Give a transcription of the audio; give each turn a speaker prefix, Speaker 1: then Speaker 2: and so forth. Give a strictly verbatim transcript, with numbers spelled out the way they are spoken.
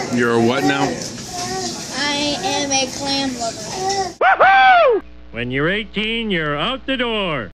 Speaker 1: You're a what now?
Speaker 2: I am a clam lover.
Speaker 3: Woohoo! When you're eighteen, you're out the door.